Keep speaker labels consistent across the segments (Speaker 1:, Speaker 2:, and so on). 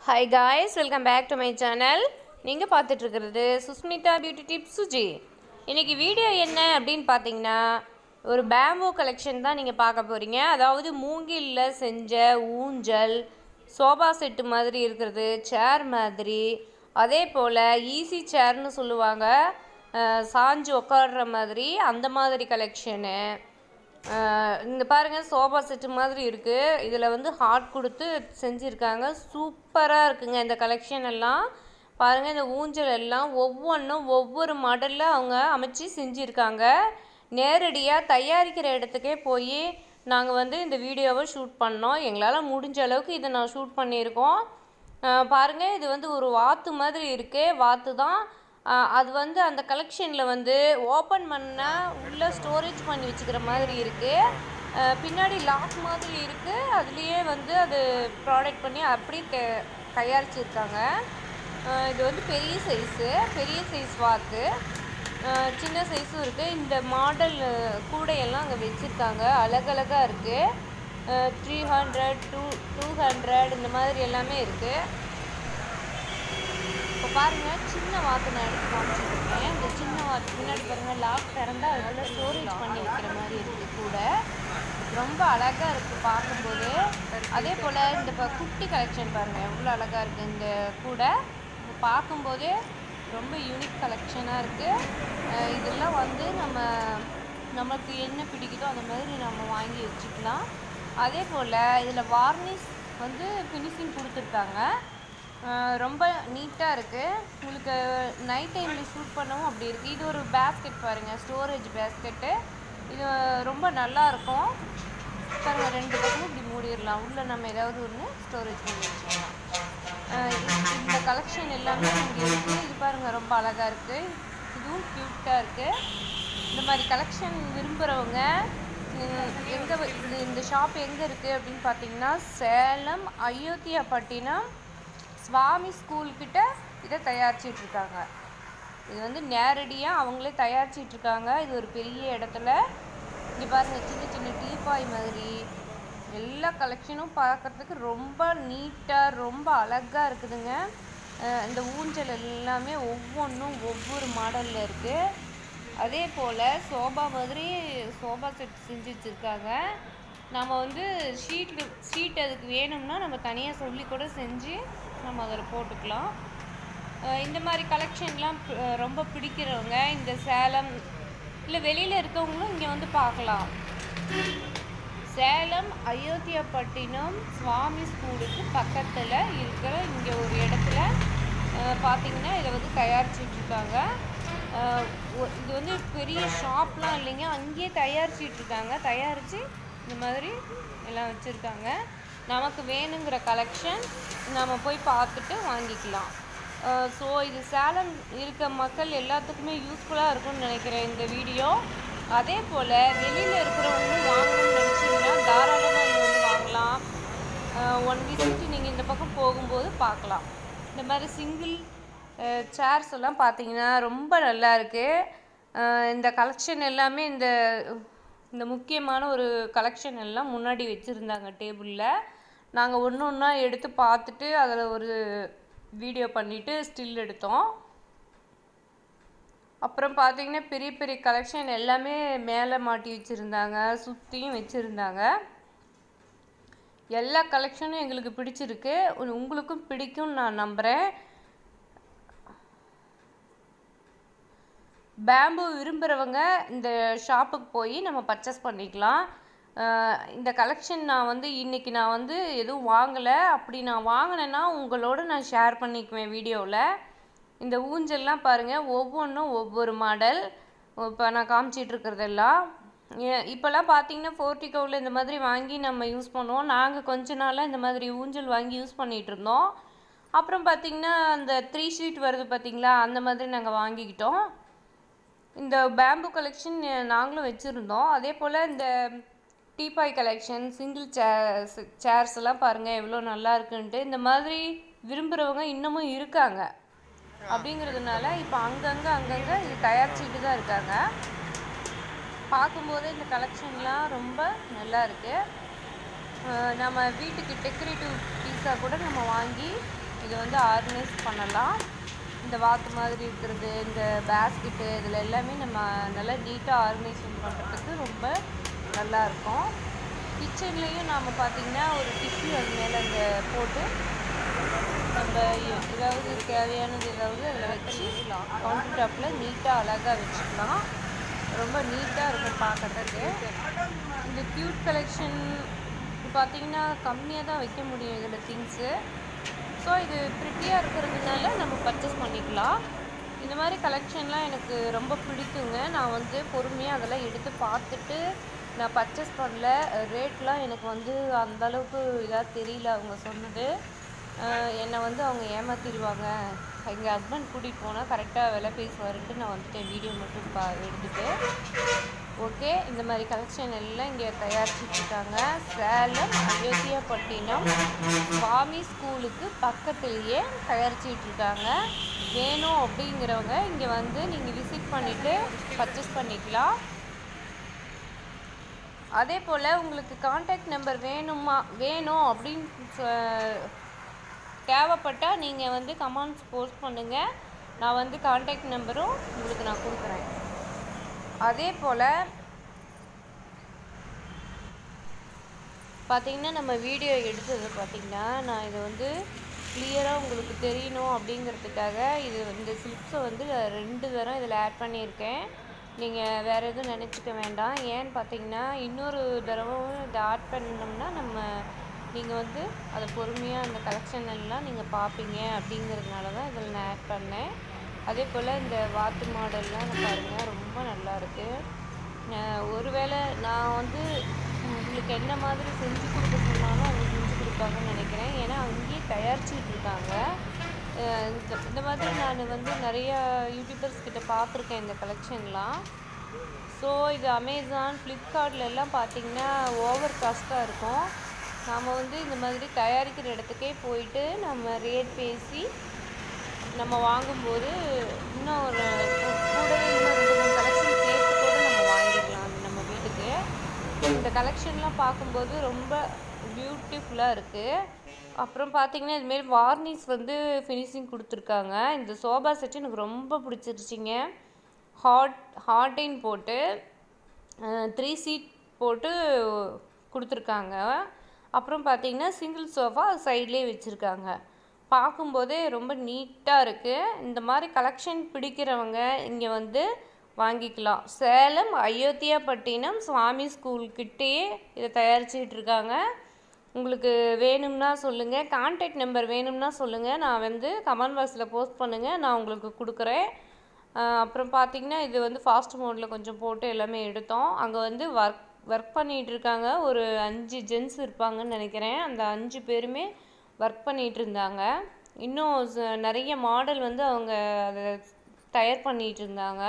Speaker 1: Hi guys, welcome back to my channel. நீங்கள் பார்த்துட்டு இருக்கிறது சுஸ்மிதா பியூட்டி டிப்ஸ் சுஜி. இன்னைக்கு வீடியோ என்ன அப்படின்னு பார்த்தீங்கன்னா ஒரு பேம்பூ கலெக்ஷன் தான் நீங்கள் பார்க்க போகிறீங்க. அதாவது மூங்கில்ல செஞ்ச ஊஞ்சல், சோபா செட்டு மாதிரி இருக்கிறது, சேர் மாதிரி, அதே போல் ஈஸி சேர்னு சொல்லுவாங்க, சாஞ்சு உட்காடுற மாதிரி, அந்த மாதிரி கலெக்ஷனு. இந்த பாருங்கள், சோபா செட்டு மாதிரி இருக்குது. இதில் வந்து ஹார்ட் கொடுத்து செஞ்சுருக்காங்க. சூப்பராக இருக்குங்க இந்த கலெக்ஷன் எல்லாம். பாருங்கள், இந்த ஊஞ்சல் எல்லாம் ஒவ்வொன்றும் ஒவ்வொரு மாடலில் அவங்க அமைச்சு செஞ்சுருக்காங்க. நேரடியாக தயாரிக்கிற இடத்துக்கே போய் நாங்கள் வந்து இந்த வீடியோவை ஷூட் பண்ணோம். எங்களால் முடிஞ்ச அளவுக்கு இதை நான் ஷூட் பண்ணியிருக்கோம். பாருங்கள், இது வந்து ஒரு வாத்து மாதிரி இருக்குது. வாத்து தான் அது வந்து அந்த கலெக்ஷனில் வந்து ஓப்பன் பண்ணால் உள்ளே ஸ்டோரேஜ் பண்ணி வச்சுக்கிற மாதிரி இருக்குது. பின்னாடி லாக் மாதிரி இருக்குது. அதுலேயே வந்து அது ப்ராடக்ட் பண்ணி அப்படி தயாரிச்சிருக்காங்க. இது வந்து பெரிய சைஸ் வாத்து, சின்ன சைஸும் இருக்குது. இந்த மாடல் கூடையெல்லாம் அங்கே வச்சுருக்காங்க. அழகழகாக இருக்குது. 300, 200 இந்த மாதிரி எல்லாமே இருக்குது. இப்போ பாருங்கள், சின்ன வாத்து நான் எடுத்து காமிச்சிருக்கேன். இந்த சின்ன வாத்து பின்னாடி பாருங்கள், லாக் திறந்தால் அதனால் ஸ்டோரேஜ் பண்ணி வைக்கிற மாதிரி இருக்குது. கூட ரொம்ப அழகாக இருக்குது பார்க்கும்போது. அதே போல் இந்த குட்டி கலெக்ஷன் பாருங்கள், எவ்வளோ அழகாக இருக்குது. இந்த கூட பார்க்கும்போதே ரொம்ப யூனிக் கலெக்ஷனாக இருக்குது. இதெல்லாம் வந்து நமக்கு என்ன பிடிக்குதோ அந்த மாதிரி நம்ம வாங்கி வச்சுக்கலாம். அதே போல் இதில் வார்னிஷ் வந்து ஃபினிஷிங் கொடுத்துருக்காங்க. ரொம்ப நீட்டாக இருக்குது. உங்களுக்கு நைட் டைமில் ஷூட் பண்ணவும் அப்படி இருக்குது. இது ஒரு பேஸ்கெட் பாருங்கள், ஸ்டோரேஜ் பேஸ்கெட்டு. இது ரொம்ப நல்லாயிருக்கும். பாருங்கள், 2 பக்கமும் இப்படி மூடிடலாம். உள்ளே நம்ம ஏதாவது ஒன்று ஸ்டோரேஜ் பண்ணி வச்சுக்கலாம். இந்த கலெக்ஷன் எல்லாமே இங்கே இருக்குது. இது பாருங்கள், ரொம்ப அழகாக இருக்குது. இதுவும் க்யூட்டாக இருக்குது. இந்த மாதிரி கலெக்ஷன் விரும்புகிறவங்க இந்த ஷாப் எங்கே இருக்குது அப்படின்னு பார்த்தீங்கன்னா, சேலம் அயோத்தியாப்பட்டினம் சுவாமி ஸ்கூல்கிட்ட இதை தயாரிச்சிட்ருக்காங்க. இது வந்து நேரடியாக அவங்களே தயாரிச்சிட்ருக்காங்க. இது ஒரு பெரிய இடத்துல. இங்கே பாருங்கள், சின்ன சின்ன டீபாய் மாதிரி எல்லா கலெக்ஷனும் பார்க்குறதுக்கு ரொம்ப நீட்டாக ரொம்ப அழகாக இருக்குதுங்க. இந்த ஊஞ்சல் எல்லாமே ஒவ்வொன்றும் ஒவ்வொரு மாடலில் இருக்குது. அதே போல் சோபா மாதிரி சோபா செட் செஞ்சு வச்சுருக்காங்க. நம்ம வந்து ஷீட் அதுக்கு வேணும்னா நம்ம தனியாக சொல்லி கூட செஞ்சு நம்ம அதில் போட்டுக்கலாம். இந்த மாதிரி கலெக்ஷன்லாம் ரொம்ப பிடிக்கிறவங்க இந்த சேலம் இல்லை வெளியில் இருக்கவங்களும் இங்கே வந்து பார்க்கலாம். சேலம் அயோத்தியாப்பட்டினம் சுவாமி ஸ்கூலுக்கு பக்கத்தில் இருக்கிற இங்கே ஒரு இடத்துல பார்த்திங்கன்னா இதை வந்து தயாரிச்சிட்ருக்காங்க. இது வந்து பெரிய ஷாப்லாம் இல்லைங்க, அங்கேயே தயாரிச்சிட்ருக்காங்க. தயாரித்து இந்த மாதிரி எல்லாம் வச்சுருக்காங்க. நமக்கு வேணுங்கிற கலெக்ஷன் நம்ம போய் பார்த்துட்டு வாங்கிக்கலாம். ஸோ இது சேலம் இருக்க மக்கள் எல்லாத்துக்குமே யூஸ்ஃபுல்லாக இருக்கும்னு நினைக்கிறேன் இந்த வீடியோ. அதே போல் வெளியில் இருக்கிறவங்களும் வாங்கணும்னு நினச்சிங்கன்னா தாராளமாக இங்கே வந்து வாங்கலாம். 1 விசிட் நீங்கள் இந்த பக்கம் போகும்போது பார்க்கலாம். இந்த மாதிரி சிங்கிள் சேர்ஸ் எல்லாம் பார்த்தீங்கன்னா ரொம்ப நல்லா இருக்குது. இந்த கலெக்ஷன் எல்லாமே இந்த முக்கியமான ஒரு கலெக்ஷன் எல்லாம் முன்னாடி வச்சுருந்தாங்க டேபிளில். நாங்கள் ஒன்று ஒன்றா எடுத்து பார்த்துட்டு அதில் ஒரு வீடியோ பண்ணிவிட்டு ஸ்டில் எடுத்தோம். அப்புறம் பார்த்திங்கன்னா பெரிய பெரிய கலெக்ஷன் எல்லாமே மேலே மாட்டி வச்சுருந்தாங்க, சுற்றியும் வச்சுருந்தாங்க. எல்லா கலெக்ஷனும் எங்களுக்கு பிடிச்சிருக்கு. உங்களுக்கும் பிடிக்கும்னு நான் நம்புகிறேன். பேம்பு விரும்புகிறவங்க இந்த ஷாப்புக்கு போய் நம்ம பர்ச்சேஸ் பண்ணிக்கலாம். இந்த கலெக்ஷன் இன்றைக்கி நான் வந்து எதுவும் வாங்கலை. அப்படி நான் வாங்கினேன்னா உங்களோட நான் ஷேர் பண்ணிக்குவேன் வீடியோவில். இந்த ஊஞ்சல்லாம் பாருங்கள், ஒவ்வொன்றும் ஒவ்வொரு மாடல். இப்போ நான் காமிச்சிட்ருக்கிறதெல்லாம் இப்போல்லாம் பார்த்திங்கன்னா போர்ட்டிகோவில் இந்த மாதிரி வாங்கி நம்ம யூஸ் பண்ணுவோம். நாங்கள் கொஞ்ச நாளாக இந்த மாதிரி ஊஞ்சல் வாங்கி யூஸ் பண்ணிகிட்ருந்தோம். அப்புறம் பார்த்திங்கன்னா அந்த 3 ஷீட் வருது பார்த்திங்களா, அந்த மாதிரி நாங்கள் வாங்கிக்கிட்டோம். இந்த பேம்பு கலெக்ஷன் நாங்களும் வச்சுருந்தோம். அதே போல் இந்த டீபாய் கலெக்ஷன், சிங்கிள் சேர்ஸ் எல்லாம் பாருங்கள் எவ்வளோ நல்லா இருக்குன்ட்டு. இந்த மாதிரி விரும்புகிறவங்க இன்னமும் இருக்காங்க. அப்படிங்கிறதுனால இப்போ அங்கங்கே இது தயாரிச்சுட்டு தான் இருக்காங்க. பார்க்கும்போதே இந்த கலெக்ஷன்லாம் ரொம்ப நல்லா இருக்குது. நம்ம வீட்டுக்கு டெக்கரேட்டிவ் பீஸாக கூட நம்ம வாங்கி இதை வந்து ஆர்கனைஸ் பண்ணலாம். இந்த வாத்து மாதிரி இருக்கிறது, இந்த பேஸ்கெட்டு, இதில் எல்லாமே நம்ம நல்லா நீட்டாக ஆர்கனைசேஷன் பண்ணுறதுக்கு ரொம்ப நல்லாயிருக்கும். கிச்சன்லேயும் நாம் பார்த்திங்கன்னா ஒரு டிஷ்யூ அது மேலே அந்த போட்டு நம்ம ஏதாவது தேவையானது ஏதாவது அதில் வச்சு கவுண்டர் டாப்பில் நீட்டாக அழகாக வச்சுக்கலாம். ரொம்ப நீட்டாக இருக்கும் பார்க்கறதுக்கு. இந்த க்யூட் கலெக்ஷன் பார்த்திங்கன்னா கம்மியாக தான் வைக்க முடியும் இதில் திங்ஸு. ஸோ இது ப்ரிட்டியாக இருக்கிறதுனால நம்ம பர்ச்சேஸ் பண்ணிக்கலாம். இந்த மாதிரி கலெக்ஷன்லாம் எனக்கு ரொம்ப பிடிக்குங்க. நான் வந்து பொறுமையாக அதெல்லாம் எடுத்து பார்த்துட்டு நான் பர்ச்சேஸ் பண்ணல. ரேட்லாம் எனக்கு வந்து அந்தளவுக்கு இதாக தெரியல. அவங்க சொன்னது என்னை வந்து அவங்க ஏமாற்றிடுவாங்க, எங்கள் ஹஸ்பண்ட் கூட்டிகிட்டு போனால் கரெக்டாக விலை பேசுவாருன்ட்டு நான் வந்துட்டேன் வீடியோ மட்டும் எடுத்துகிட்டு. ஓகே, இந்த மாதிரி கலெக்ஷன் எல்லாம் இங்கே தயாரிச்சிட்ருக்காங்க. சேலம் அயோத்தியாப்பட்டினம் சுவாமி ஸ்கூலுக்கு பக்கத்துலேயே தயாரிச்சிட்ருக்காங்க. வேணும் அப்படிங்கிறவங்க இங்கே வந்து நீங்கள் விசிட் பண்ணிவிட்டு பர்ச்சேஸ் பண்ணிக்கலாம். அதே போல் உங்களுக்கு கான்டாக்ட் நம்பர் வேணும் அப்படின்னு தேவைப்பட்டால் நீங்கள் வந்து கமெண்ட்ஸ் போஸ்ட் பண்ணுங்கள். நான் வந்து கான்டாக்ட் நம்பரும் உங்களுக்கு நான் கொடுக்குறேன். அதே போல் பார்த்திங்கன்னா நம்ம வீடியோ எடுத்தது பார்த்திங்கன்னா நான் இதை வந்து கிளியராக உங்களுக்கு தெரியணும் அப்படிங்கிறதுக்காக இந்த ஸ்லிப்ஸை வந்து 2 தரம் இதில் ஆட் பண்ணியிருக்கேன். நீங்கள் வேறு எதுவும் நினச்சிக்க வேண்டாம். ஏன்னு பார்த்திங்கன்னா இன்னொரு தடவும் இதை ஆட் பண்ணோம்னா நீங்கள் வந்து அதை பொறுமையாக அந்த கலெக்ஷன் எல்லாம் நீங்கள் பார்ப்பீங்க அப்படிங்கிறதுனால தான் இதில் நான் ஆட் பண்ணேன். அதே போல் இந்த வாத்து மாடல்லாம் பாருங்கள், ரொம்ப நல்லா இருக்குது. ஒருவேளை நான் வந்து உங்களுக்கு என்ன மாதிரி செஞ்சு கொடுக்க சொன்னாலும் அவங்க செஞ்சு கொடுப்பாங்கன்னு நினைக்கிறேன். ஏன்னா அங்கேயே தயாரிச்சுட்டு இருக்காங்க. இந்த மாதிரி நான் வந்து நிறையா யூடியூபர்ஸ் கிட்ட பார்த்துருக்கேன் இந்த கலெக்ஷன்லாம். ஸோ இது அமேசான், ஃப்ளிப்கார்ட்லெல்லாம் பார்த்திங்கன்னா ஓவர் காஸ்ட்டாக இருக்கும். நாம் வந்து இந்த மாதிரி தயாரிக்கிற இடத்துக்கே போயிட்டு நம்ம ரேட் பேசி நம்ம வாங்கும்போது இன்னும் கூடவே இன்னும் 2-3 கலெக்ஷன் சேர்த்து கூட நம்ம வாங்கிக்கலாம் அது நம்ம வீட்டுக்கு. இந்த கலெக்ஷன்லாம் பார்க்கும்போது ரொம்ப பியூட்டிஃபுல்லாக இருக்குது. அப்புறம் பார்த்திங்கன்னா இதுமாரி வார்னிஷ் வந்து ஃபினிஷிங் கொடுத்துருக்காங்க. இந்த சோபா செட்டு எனக்கு ரொம்ப பிடிச்சிருச்சிங்க. ஹார்டின் போட்டு 3 சீட் போட்டு கொடுத்துருக்காங்க. அப்புறம் பார்த்திங்கன்னா சிங்கிள் சோஃபா சைட்லேயே வச்சுருக்காங்க. பார்க்கும்போதே ரொம்ப நீட்டாக இருக்குது. இந்த மாதிரி கலெக்ஷன் பிடிக்கிறவங்க இங்கே வந்து வாங்கிக்கலாம். சேலம் அயோத்தியாப்பட்டினம் சுவாமி ஸ்கூல்கிட்டேயே இதை தயாரிச்சுக்கிட்டு இருக்காங்க. உங்களுக்கு வேணும்னா சொல்லுங்கள், கான்டாக்ட் நம்பர் வேணும்னா சொல்லுங்கள், நான் வந்து கமெண்ட் பாக்ஸில் போஸ்ட் பண்ணுங்கள், நான் உங்களுக்கு கொடுக்குறேன். அப்புறம் பார்த்திங்கன்னா இது வந்து ஃபாஸ்ட் மோடில் கொஞ்சம் போட்டு எல்லாமே எடுத்தோம். அங்கே வந்து ஒர்க் பண்ணிகிட்டு இருக்காங்க. ஒரு 5 ஜென்ஸ் இருப்பாங்கன்னு நினைக்கிறேன். அந்த 5 பேருமே ஒர்க் பண்ணிகிட்டு இருந்தாங்க. இன்னும் நிறைய மாடல் வந்து அவங்க அதை தயார் பண்ணிகிட்டு இருந்தாங்க.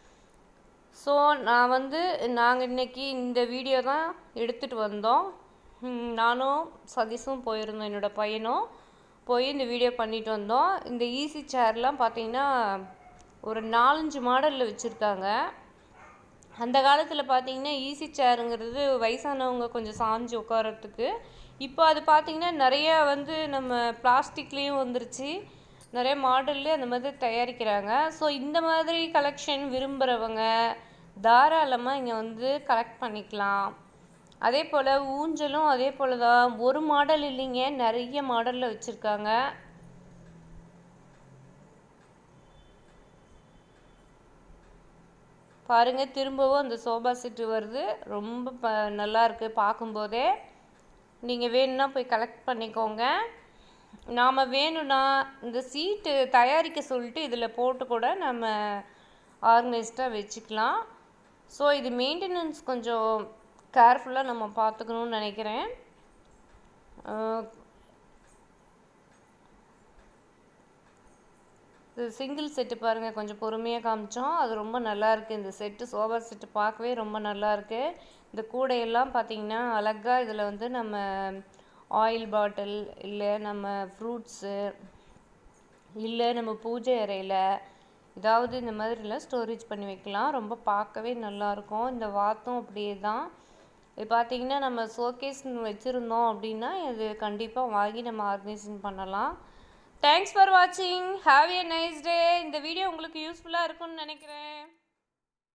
Speaker 1: ஸோ நாங்கள் இன்றைக்கி இந்த வீடியோ தான் எடுத்துகிட்டு வந்தோம். நானும் சதீஷும் போயிருந்தோம், என்னோடய பையனும் போய் இந்த வீடியோ பண்ணிட்டு வந்தோம். இந்த ஈஸி சேர்லாம் பார்த்திங்கன்னா ஒரு 4-5 மாடலில் வச்சுருக்காங்க. அந்த காலத்தில் பார்த்திங்கன்னா ஈஸி சேருங்கிறது வயசானவங்க கொஞ்சம் சாஞ்சு உட்காரத்துக்கு. இப்போ அது பார்த்திங்கன்னா நிறையா வந்து நம்ம பிளாஸ்டிக்லேயும் வந்துருச்சு, நிறைய மாடல்லே அந்த மாதிரி தயாரிக்கிறாங்க. ஸோ இந்த மாதிரி கலெக்ஷன் விரும்புகிறவங்க தாராளமாக இங்கே வந்து கலெக்ட் பண்ணிக்கலாம். அதே போல் ஊஞ்சலும் அதே போல் தான், ஒரு மாடல் இல்லைங்க, நிறைய மாடலில் வச்சுருக்காங்க. பாருங்கள், திரும்பவும் அந்த சோபா செட்டு வருது. ரொம்ப நல்லா இருக்குது பார்க்கும்போதே. நீங்கள் வேணும்னா போய் கலெக்ட் பண்ணிக்கோங்க. நாம் வேணும்னா இந்த சீட்டு தயாரிக்க சொல்லிட்டு இதில் போட்டு கூட நம்ம ஆர்கனைஸ்டாக வச்சுக்கலாம். ஸோ இது மெயின்டெனன்ஸ் கொஞ்சம் கேர்ஃபுல்லாக நம்ம பார்த்துக்கணுன்னு நினைக்கிறேன். இது சிங்கிள் செட்டு பாருங்கள், கொஞ்சம் பொறுமையாக காமிச்சோம். அது ரொம்ப நல்லாயிருக்கு. இந்த செட்டு சோபா செட்டு பார்க்கவே ரொம்ப நல்லாயிருக்கு. இந்த கூடையெல்லாம் பார்த்திங்கன்னா அழகாக இதில் வந்து நம்ம ஆயில் பாட்டில், இல்லை நம்ம ஃப்ரூட்ஸு, இல்லை நம்ம பூஜை அறையில் ஏதாவது இந்த மாதிரிலாம் ஸ்டோரேஜ் பண்ணி வைக்கலாம். ரொம்ப பார்க்கவே நல்லாயிருக்கும். இந்த வாத்தும் அப்படியே தான். இது பார்த்திங்கன்னா நம்ம ஷோகேஸ் வச்சுருந்தோம் அப்படின்னா இது கண்டிப்பாக வாங்கி நம்ம ஆர்கனைசேஷன் பண்ணலாம். தேங்க்ஸ் ஃபார் வாட்சிங். Have a nice day. இந்த வீடியோ உங்களுக்கு யூஸ்ஃபுல்லாக இருக்கும்னு நினைக்கிறேன்.